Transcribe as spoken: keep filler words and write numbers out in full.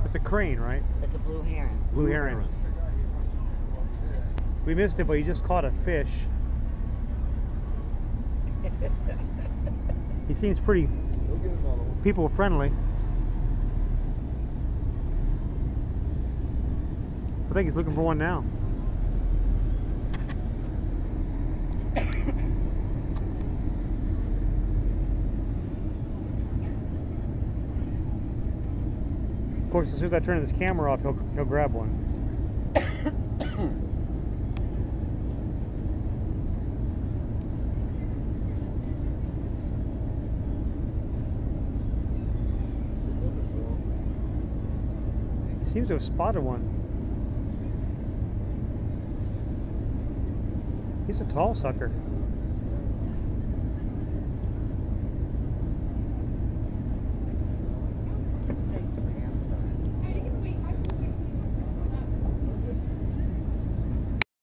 It's a crane, right? It's a blue heron. Blue heron. We missed it, but he just caught a fish. He seems pretty people friendly. I think he's looking for one now. Of course, as soon as I turn his camera off, he'll he'll grab one. He seems to have spotted one. He's a tall sucker.